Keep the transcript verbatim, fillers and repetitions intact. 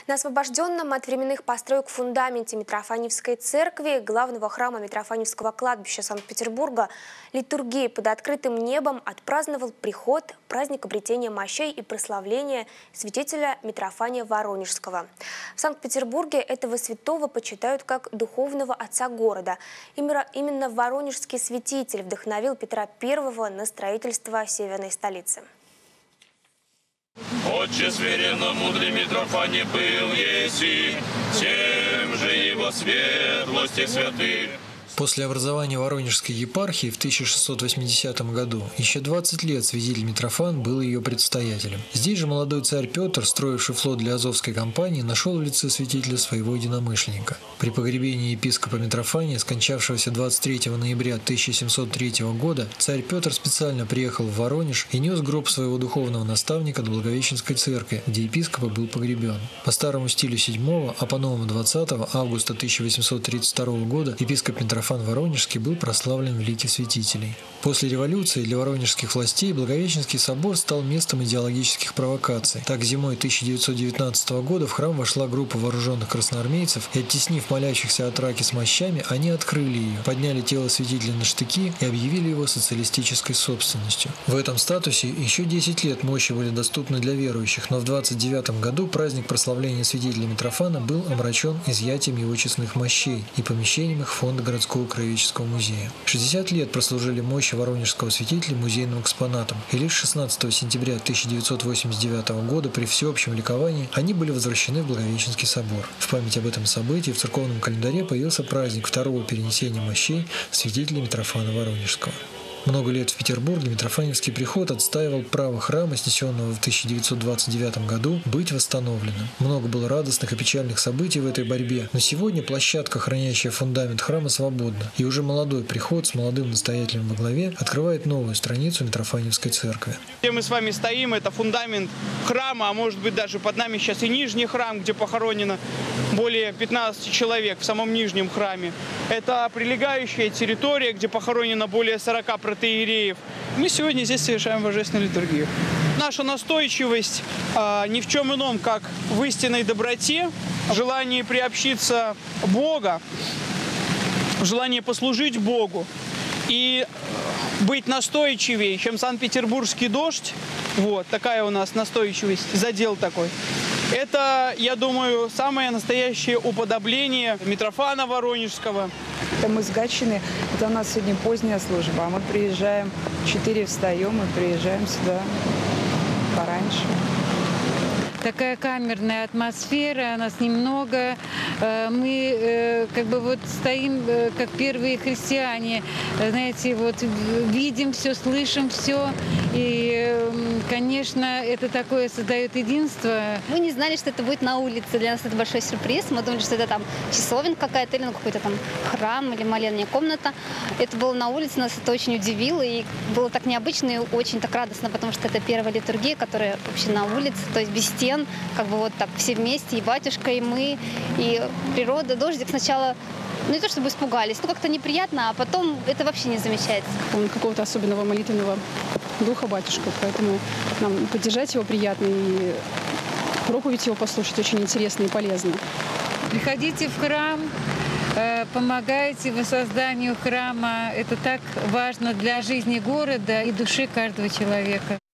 На освобожденном от временных построек фундаменте Митрофаневской церкви, главного храма Митрофаневского кладбища Санкт-Петербурга, литургии под открытым небом отпраздновал приход, праздник обретения мощей и прославления святителя Митрофания Воронежского. В Санкт-Петербурге этого святого почитают как духовного отца города. Именно воронежский святитель вдохновил Петра Первого на строительство северной столицы. Отче смиренно мудрый Митрофаний был еси, тем же его светлости святых. После образования Воронежской епархии в тысяча шестьсот восьмидесятом году еще двадцать лет святитель Митрофан был ее предстоятелем. Здесь же молодой царь Петр, строивший флот для Азовской компании, нашел в лице святителя своего единомышленника. При погребении епископа Митрофания, скончавшегося двадцать третьего ноября тысяча семьсот третьего года, царь Петр специально приехал в Воронеж и нес гроб своего духовного наставника до Благовещенской церкви, где епископ был погребен. По старому стилю седьмого, а по новому двадцатого августа тысяча восемьсот тридцать второго года епископ Митрофан Воронежский был прославлен в лике святителей. После революции для воронежских властей Благовещенский собор стал местом идеологических провокаций. Так, зимой тысяча девятьсот девятнадцатого года в храм вошла группа вооруженных красноармейцев и, оттеснив молящихся от раки с мощами, они открыли ее, подняли тело святителя на штыки и объявили его социалистической собственностью. В этом статусе еще десять лет мощи были доступны для верующих, но в двадцать девятом году праздник прославления святителя Митрофана был омрачен изъятием его честных мощей и помещением их в фонд городского краеведческого музея. шестьдесят лет прослужили мощи воронежского святителя музейным экспонатом, и лишь шестнадцатого сентября тысяча девятьсот восемьдесят девятого года при всеобщем ликовании они были возвращены в Благовещенский собор. В память об этом событии в церковном календаре появился праздник второго перенесения мощей святителя Митрофана Воронежского. Много лет в Петербурге Митрофаневский приход отстаивал право храма, снесенного в тысяча девятьсот двадцать девятом году, быть восстановленным. Много было радостных и печальных событий в этой борьбе, но сегодня площадка, хранящая фундамент храма, свободна, и уже молодой приход с молодым настоятелем во главе открывает новую страницу Митрофаневской церкви. Где мы с вами стоим, это фундамент храма, а может быть даже под нами сейчас и нижний храм, где похоронено более пятнадцати человек в самом нижнем храме. Это прилегающая территория, где похоронено более сорока протоиереев. Мы сегодня здесь совершаем божественную литургию. Наша настойчивость а, ни в чем ином, как в истинной доброте, в желании приобщиться Бога, в желании послужить Богу и быть настойчивее, чем санкт-петербургский дождь. Вот такая у нас настойчивость, задел такой. Это, я думаю, самое настоящее уподобление Митрофана Воронежского. Это мы с Гатчины, это у нас сегодня поздняя служба, а мы приезжаем, в четыре встаем и приезжаем сюда пораньше. Такая камерная атмосфера, нас немного. Мы как бы вот стоим, как первые христиане, знаете, вот видим все, слышим все. И, конечно, это такое создает единство. Мы не знали, что это будет на улице. Для нас это большой сюрприз. Мы думали, что это там часовенка какая-то, или ну, какой-то там храм, или молельная комната. Это было на улице, нас это очень удивило. И было так необычно и очень так радостно, потому что это первая литургия, которая вообще на улице, то есть без стен. Как бы вот так все вместе, и батюшка, и мы, и природа. Дождик сначала, ну не то чтобы испугались, но как-то неприятно, а потом это вообще не замечается. Какого-то особенного молитвенного духа батюшка, поэтому нам поддержать его приятно и проповедь его послушать очень интересно и полезно. Приходите в храм, помогайте воссозданию храма. Это так важно для жизни города и души каждого человека.